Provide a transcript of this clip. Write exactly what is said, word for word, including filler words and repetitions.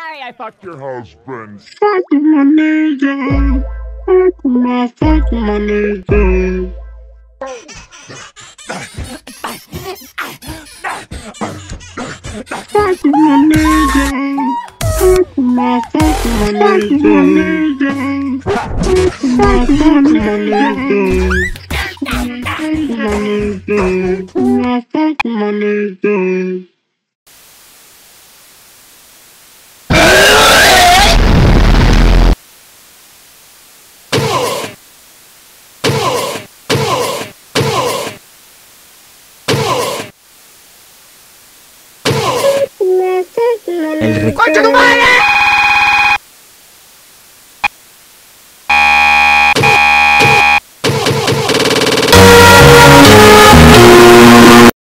sorry I fucked your husband. Fuck my nigga. Fuck my, fuck my nigga. Fuck my nigga. Fuck my, fuck my nigga. Fuck my, fuck my nigga. Fuck my nigga. Fuck my nigga. ¡Concha tu madre!